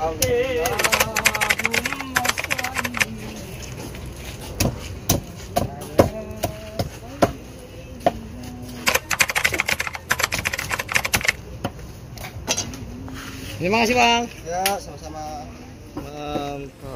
Terima kasih Bang. Ya, sama-sama. Mantap.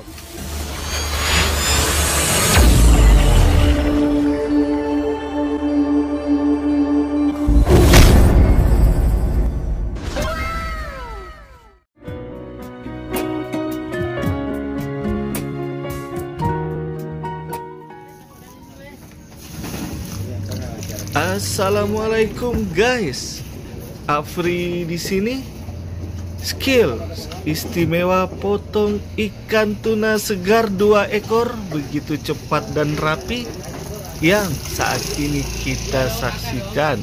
Assalamualaikum guys. Afri di sini. Skill istimewa potong ikan tuna segar 2 ekor begitu cepat dan rapi yang saat ini kita saksikan.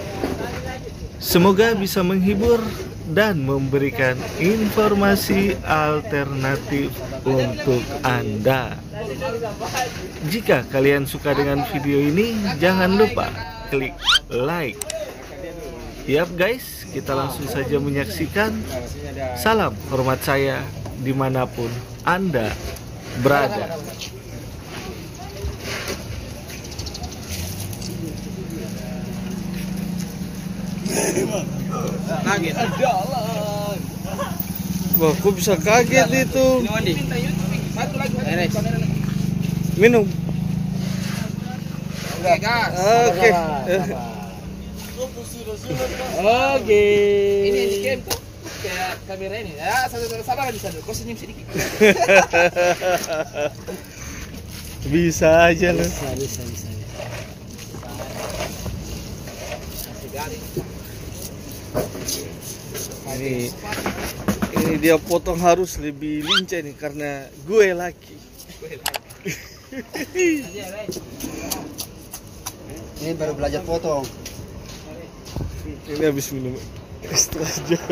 Semoga bisa menghibur dan memberikan informasi alternatif untuk Anda. Jika kalian suka dengan video ini, jangan lupa klik like. Yap guys, kita langsung saja menyaksikan. Salam hormat saya dimanapun Anda berada. Kaget. Wah, kok bisa kaget itu? Minum. Oke, gas. Oke. Oke. Ini dikirim tuh kayak kamera ini. Ya, sabar bisa dulu. Kau senyum sedikit. Bisa aja loh. Bisa. Ini dia potong harus lebih lincah nih karena gue laki. Ini baru belajar potong. Ini habis minum setengah jam.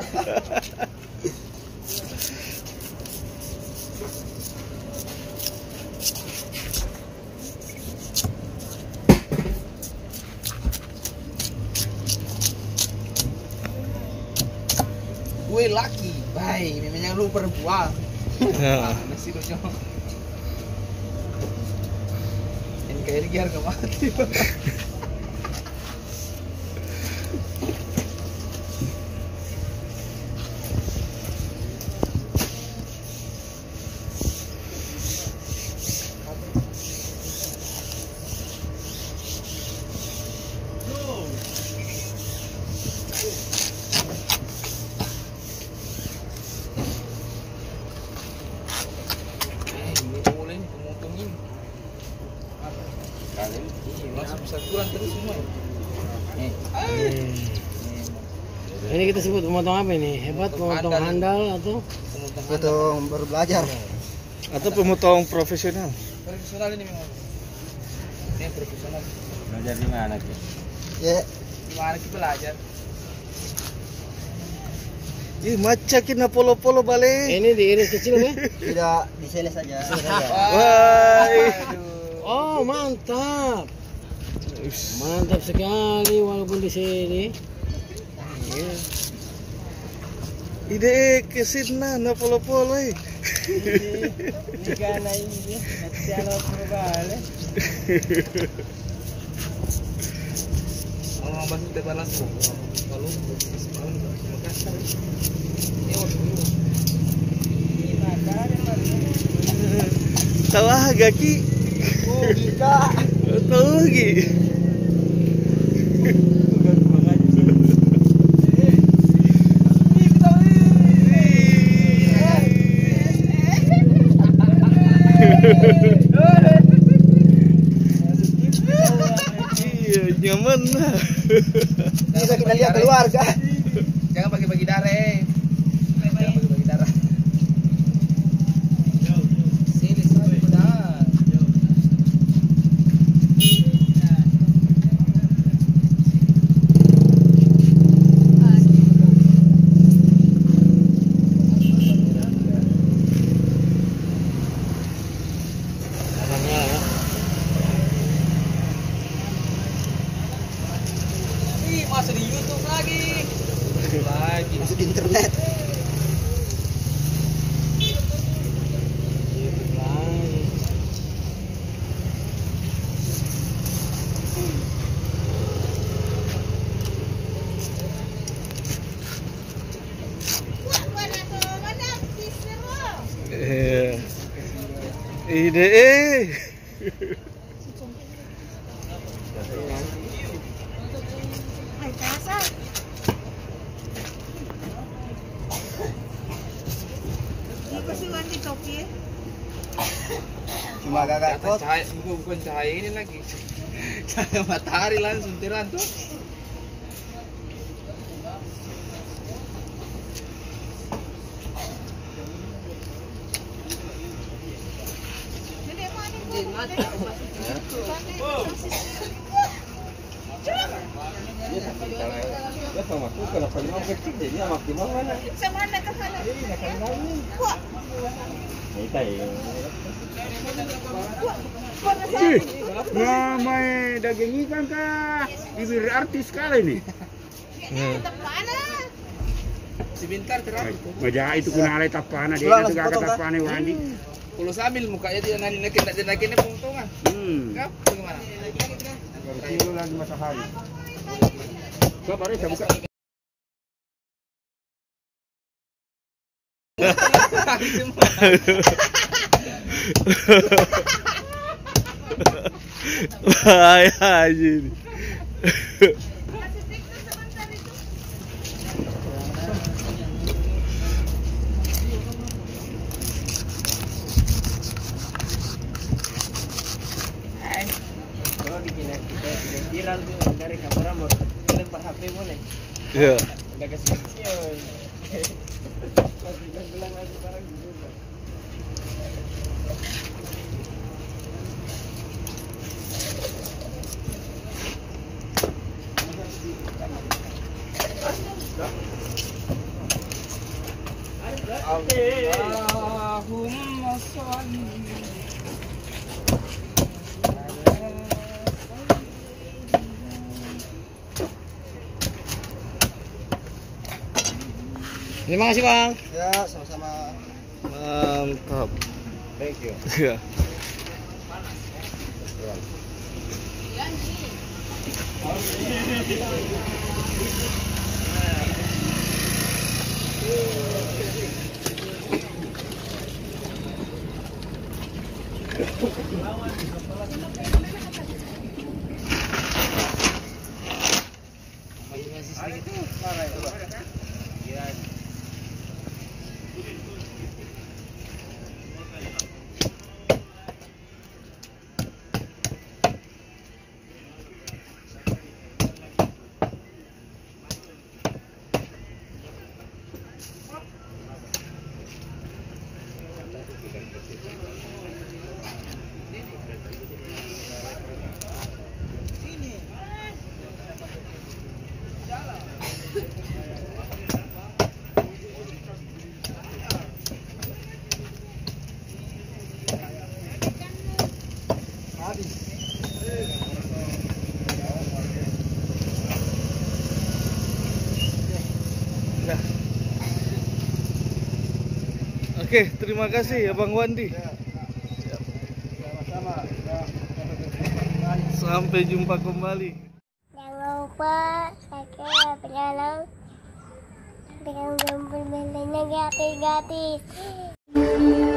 Gue laki, baik, memangnya lu perempuan. Nah. Nasi dong. Ini kayak ini harga mati. Bisa kurang terus semua. Ini kita sebut pemotong apa ini? Hebat, pemotong handal atau Potong baru belajar. Atau pemotong profesional? Profesional ini memang. Ini profesional. belajar di mana sih? Ya, Gimana kita belajar? Ih, macakin na polo-polo balik. Ini diiris kecil ya? tidak di sini saja. Wah. Oh, mantap. Mantap sekali walaupun di sini. Iya. Ide kesina na polo-polo eh. Jika naik ini, nanti ada perubahan. Orang bantu kita langsung. Kalau semalam Makassar. Ini Tahu gaki? Oh, Gika. Tahu lagi. Iya, nyaman lah. Bisa kita lihat keluarga. Jangan bagi-bagi darah. Jangan bagi-bagi darah. Sini sudah. Ih, masuk di YouTube lagi. Ide Ay, kasa. Hindi ko si Wendy Toki. Cuma Kata gagakot. cahaya, bukan cahaya ini lagi. Cahaya matahari langsung tiran tuh. Hindi mo ano Ya sama aku kenapa memang kecil deh dia makin mana? Sa mana ka pala? Kuha. Nah, may daging ikan kah? Bibir artis sekali nih. Tapana. Si Bintar terakhir tuh. Maja itu kunalay tapana dia itu gak tapana Wandi. Kalau sambil mukanya dia nakin puntungan. Kau bagaimana? Kilo lagi matahari. Sabar ya buka. bahaya aja ini. Kalau viral tuh dari kamera mau lempar HP mo nih. Ya. Udah kesian. Bilang lagi barang juga. Allahumma sholli. Terima kasih Bang. Ya, sama-sama. Mantap. Thank you. Ya. Masih sedikit. Nah. Oke, terima kasih Abang Wandi. Sampai jumpa kembali. Jangan lupa subscribe channel dengan tombol belnya gratis.